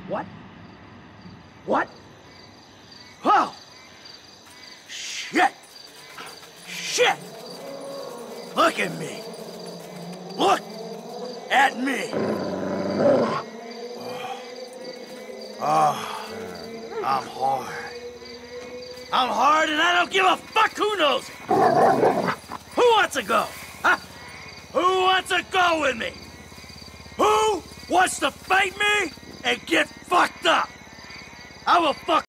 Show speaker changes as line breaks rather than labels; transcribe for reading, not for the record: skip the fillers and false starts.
What? What? Oh! Shit! Shit! Look at me! Look at me! Oh, I'm hard. I'm hard and I don't give a fuck who knows it! Who wants to go? Huh? Who wants to go with me? Who wants to fight me and get fucked up? I will fuck